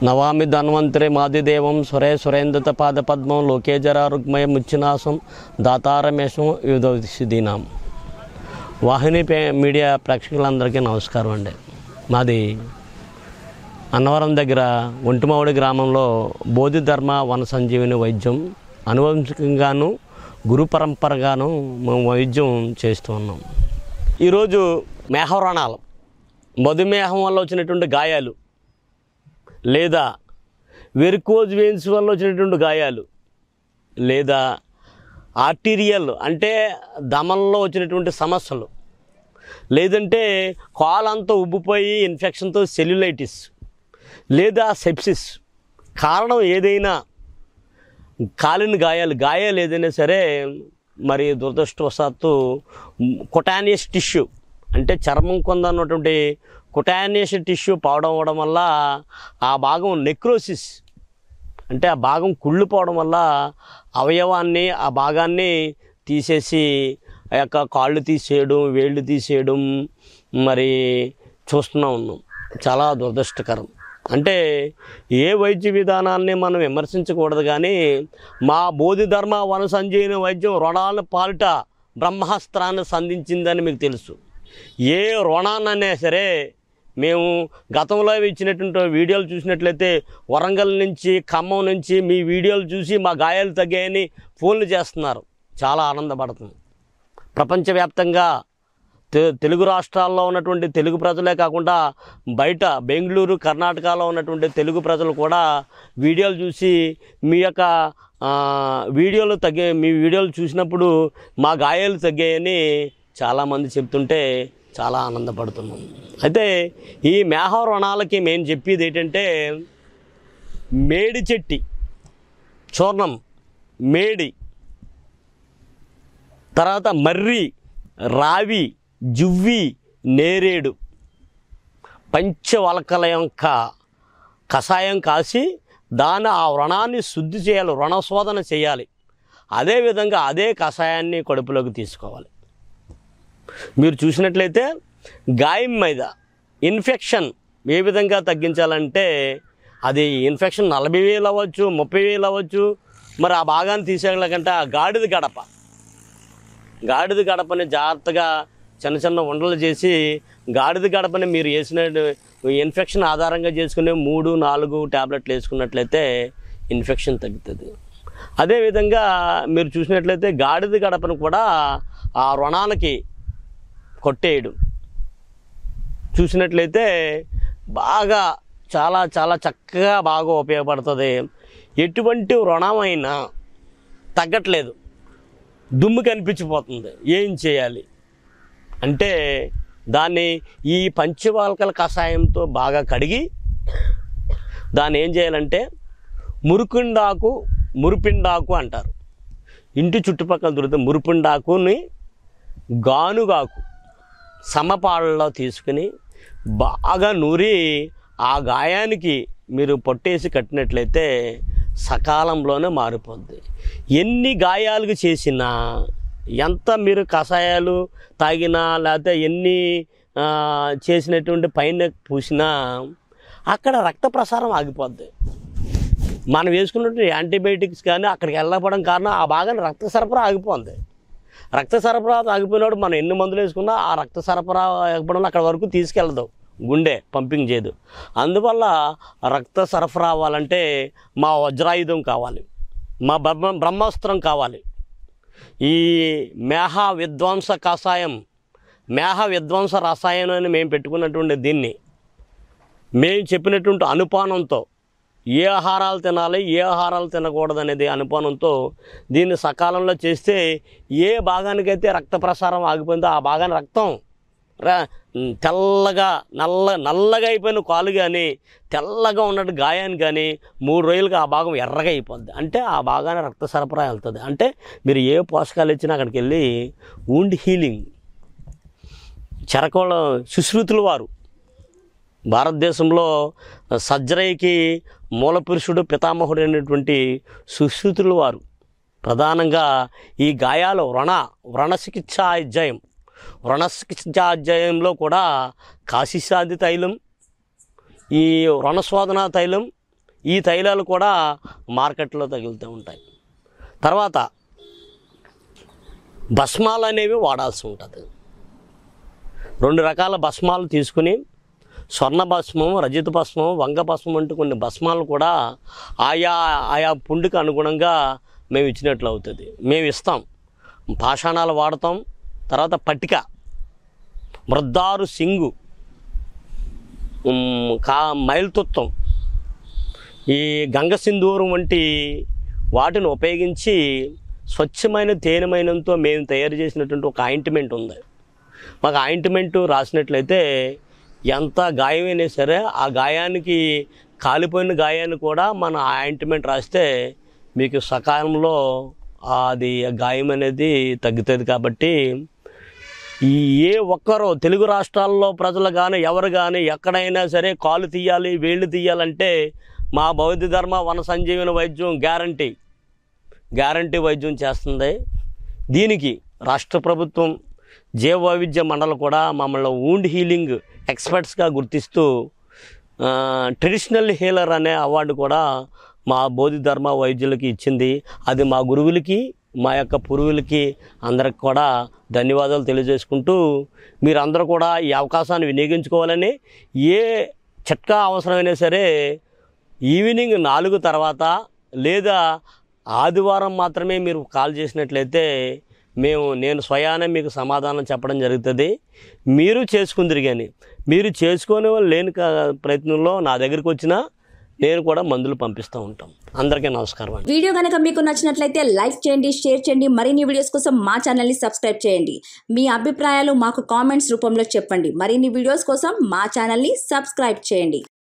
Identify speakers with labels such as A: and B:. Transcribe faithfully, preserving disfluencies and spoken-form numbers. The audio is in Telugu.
A: నవామి ధన్వంతరి మాదిదేవం సురే సురేంద్రత పాదపద్మం లోకేజర రుగ్మయ ముచ్చినాశం దాతారమేశం యుధీనాం. వాహిని మీడియా ప్రేక్షకులందరికీ నమస్కారం అండి. మాది అన్నవరం దగ్గర ఒంటిమావిడి గ్రామంలో బోధిధర్మ వన సంజీవిని వైద్యం అనువంశికంగాను గురు పరంపరగాను మేము వైద్యం చేస్తూ ఉన్నాం. ఈరోజు మేహవ్రణాలు, మధుమేహం వల్ల వచ్చినటువంటి గాయాలు లేదా వెరికోజ్ వెయిన్స్ వల్ల వచ్చినటువంటి గాయాలు లేదా ఆర్టీరియల్ అంటే దమనంలో వచ్చినటువంటి సమస్యలు లేదంటే కాలంతా ఉబ్బిపోయి ఇన్ఫెక్షన్తో సెల్యులైటిస్ లేదా సెప్సిస్, కారణం ఏదైనా కాలిన గాయాలు గాయాలు ఏదైనా సరే మరి దురదృష్టవశాత్తు కుటానియస్ టిష్యూ అంటే చర్మం కొందన్నటువంటి కుటానియస్ టిష్యూ పోవడం అవ్వడం వల్ల ఆ భాగం నెక్రోసిస్ అంటే ఆ భాగం కుళ్ళిపోవడం వల్ల అవయవాన్ని ఆ భాగాన్ని తీసేసి ఆ యొక్క కాళ్ళు తీసేయడం, వేళ్ళు తీసేయడం మరి చూస్తూనే ఉన్నాం. చాలా దురదృష్టకరం. అంటే ఏ వైద్య విధానాన్ని మనం విమర్శించకూడదు, కానీ మా బోధిధర్మ వన సంజీవిని వైద్యం రుణాల పాలిట బ్రహ్మాస్త్రాన్ని సంధించిందని మీకు తెలుసు. ఏ రుణాన్నైనా సరే మేము గతంలో ఇచ్చినటువంటి వీడియోలు చూసినట్లయితే వరంగల్ నుంచి ఖమ్మం నుంచి మీ వీడియోలు చూసి మా గాయాలు తగ్గాయని ఫోన్లు చేస్తున్నారు. చాలా ఆనందపడుతుంది. ప్రపంచవ్యాప్తంగా తె తెలుగు రాష్ట్రాల్లో ఉన్నటువంటి తెలుగు ప్రజలే కాకుండా బయట బెంగళూరు కర్ణాటకలో ఉన్నటువంటి తెలుగు ప్రజలు కూడా వీడియోలు చూసి మీ యొక్క వీడియోలు తగ్గే మీ వీడియోలు చూసినప్పుడు మా గాయాలు తగ్గాయని చాలామంది చెప్తుంటే చాలా ఆనందపడుతున్నాం. అయితే ఈ మేహ రుణాలకి మేము చెప్పేది ఏంటంటే మేడి చెట్టి చూర్ణం, మేడి, తర్వాత మర్రి, రావి, జువ్వి, నేరేడు పంచవలకల యొక్క కషాయం కాసి దాని ఆ రుణాన్ని శుద్ధి చేయాలి, రుణశోధన చేయాలి. అదేవిధంగా అదే కషాయాన్ని కడుపులోకి తీసుకోవాలి. మీరు చూసినట్లయితే గాయం మీద ఇన్ఫెక్షన్ ఏ విధంగా తగ్గించాలంటే అది ఇన్ఫెక్షన్ నలభై వేలు అవ్వచ్చు, ముప్పై వేలు అవ్వచ్చు. మరి ఆ భాగాన్ని తీసేయలేకంటే ఆ గాడిద గడప గాడిద గడపని జాగ్రత్తగా చిన్న చిన్న ఉండలు చేసి గాడిద గడపని మీరు వేసిన ఇన్ఫెక్షన్ ఆధారంగా చేసుకునే మూడు నాలుగు ట్యాబ్లెట్లు వేసుకున్నట్లయితే ఇన్ఫెక్షన్ తగ్గుతుంది. అదేవిధంగా మీరు చూసినట్లయితే గాడిద గడపను కూడా ఆ రుణాలకి కొట్టేయడం చూసినట్లయితే బాగా చాలా చాలా చక్కగా బాగా ఉపయోగపడుతుంది. ఎటువంటి రుణమైనా తగ్గట్లేదు, దుమ్ము కనిపించిపోతుంది. ఏం చేయాలి అంటే దాన్ని ఈ పంచవాల్కల కషాయంతో బాగా కడిగి దాన్ని ఏం చేయాలంటే మురుకుండాకు, మురిపిండాకు అంటారు. ఇంటి చుట్టుపక్కల దొరికితే మురిపిండాకుని గానుగాకు సమపాళ్ళలో తీసుకుని బాగా నూరి ఆ గాయానికి మీరు పొట్టేసి కట్టినట్లయితే సకాలంలోనే మారిపోద్ది. ఎన్ని గాయాలకు చేసినా, ఎంత మీరు కషాయాలు తాగినా, లేకపోతే ఎన్ని చేసినటువంటి పైన పూసినా అక్కడ రక్త ప్రసారం ఆగిపోద్ది. మనం వేసుకున్నటువంటి యాంటీబయాటిక్స్ కానీ అక్కడికి వెళ్ళకపోవడం కారణం ఆ భాగాన్ని రక్త సరఫరా ఆగిపోద్ది. రక్త సరఫరా ఆగిపోయినప్పుడు మనం ఎన్ని మందులు వేసుకున్నా ఆ రక్త సరఫరా ఆగిపోవడం అక్కడ వరకు తీసుకెళ్ళదు, గుండె పంపింగ్ చేయదు. అందువల్ల రక్త సరఫరా అవ్వాలంటే మా వజ్రాయుధం కావాలి, మా బ్రహ్మ బ్రహ్మాస్త్రం కావాలి. ఈ మేహ విధ్వంస కషాయం, మేహ విధ్వంస రసాయనం అని మేము పెట్టుకున్నటువంటి దీన్ని మేము చెప్పినటువంటి అనుపానంతో ఏ ఆహారాలు తినాలి, ఏ ఆహారాలు తినకూడదు అనేది అనుపానంతో దీన్ని సకాలంలో చేస్తే ఏ భాగానికైతే రక్త ప్రసారం ఆగిపోయిందో ఆ భాగాన్ని రక్తం తెల్లగా నల్ల నల్లగా అయిపోయిన కాలు కానీ తెల్లగా ఉన్నట్టు గాయాన్ని కానీ మూడు రోజులుగా ఆ భాగం ఎర్రగా అయిపోద్ది. అంటే ఆ భాగాన్ని రక్త సరఫరా వెళ్తుంది. అంటే మీరు ఏ పోషకాలు ఇచ్చినా అక్కడికి వెళ్ళి వూండ్ హీలింగ్ చరకోళ సుశ్రుతుల వారు భారతదేశంలో సర్జరీకి మూలపురుషుడు పితామహుడు అయినటువంటి సుశ్రుతుల వారు ప్రధానంగా ఈ గాయాలు వ్రణ వ్రణ చికిత్సాధ్యాయం వ్రణ చికిత్సాధ్యాయంలో కూడా కాశీసాది తైలం, ఈ రుణశోధన తైలం, ఈ తైలాలు కూడా మార్కెట్లో తగులుతూ ఉంటాయి. తర్వాత భస్మాలు అనేవి వాడాల్సి ఉంటుంది. రెండు రకాల భస్మాలు తీసుకుని స్వర్ణ భస్మం, రజిత భస్మం, వంగ భస్మం అంటూ కొన్ని భస్మాలు కూడా ఆయా ఆయా పుండుకు అనుగుణంగా మేము ఇచ్చినట్లు అవుతుంది. మేము ఇస్తాం. పాషాణాలు వాడతాం. తర్వాత పట్టిక, మృద్దారు సింగు, కా మైల్తుత్వం, ఈ గంగ సింధూరం వంటి వాటిని ఉపయోగించి స్వచ్ఛమైన తేనెమైనంతో మేము తయారు చేసినటువంటి ఒక ఆయింట్మెంట్ ఉంది. మాకు ఆయింట్మెంటు రాసినట్లయితే ఎంత గాయమైనా సరే ఆ గాయానికి, కాలిపోయిన గాయాన్ని కూడా మన ఆయింట్మెంట్ రాస్తే మీకు సకాలంలో అది గాయం అనేది తగ్గుతుంది. కాబట్టి ఈ ఏ ఒక్కరో తెలుగు రాష్ట్రాల్లో ప్రజలు కానీ ఎవరు కానీ ఎక్కడైనా సరే కాలు తీయాలి, వేళ్ళు తీయాలంటే మా బౌద్ధ ధర్మ వన సంజీవన వైద్యం గ్యారంటీ గ్యారంటీ వైద్యం చేస్తుంది. దీనికి రాష్ట్ర ప్రభుత్వం జీవ వైవిధ్య మండలి కూడా మమ్మల్ని వూండ్ హీలింగ్ ఎక్స్పర్ట్స్గా గుర్తిస్తూ ట్రెడిషనల్ హీలర్ అనే అవార్డు కూడా మా బోధి ధర్మ వైద్యులకి ఇచ్చింది. అది మా గురువులకి, మా యొక్క పూర్వులకి అందరికి కూడా ధన్యవాదాలు తెలియజేసుకుంటూ మీరందరూ కూడా ఈ అవకాశాన్ని వినియోగించుకోవాలని, ఏ చిట్కా అవసరమైనా సరే ఈవినింగ్ నాలుగు తర్వాత లేదా ఆదివారం మాత్రమే మీరు కాల్ చేసినట్లయితే మేము నేను స్వయానే మీకు సమాధానం చెప్పడం జరుగుతుంది. మీరు చేసుకుందరు కానీ మీరు చేసుకునే వాళ్ళు లేని ప్రయత్నంలో నా దగ్గరికి వచ్చినా నేను కూడా మందులు పంపిస్తూ ఉంటాం. అందరికీ నమస్కారం అండి.
B: వీడియో కనుక మీకు నచ్చినట్లయితే లైక్ చేయండి, షేర్ చేయండి. మరిన్ని వీడియోస్ కోసం మా ఛానల్ని సబ్స్క్రైబ్ చేయండి. మీ అభిప్రాయాలు మాకు కామెంట్స్ రూపంలో చెప్పండి. మరిన్ని వీడియోస్ కోసం మా ఛానల్ని సబ్స్క్రైబ్ చేయండి.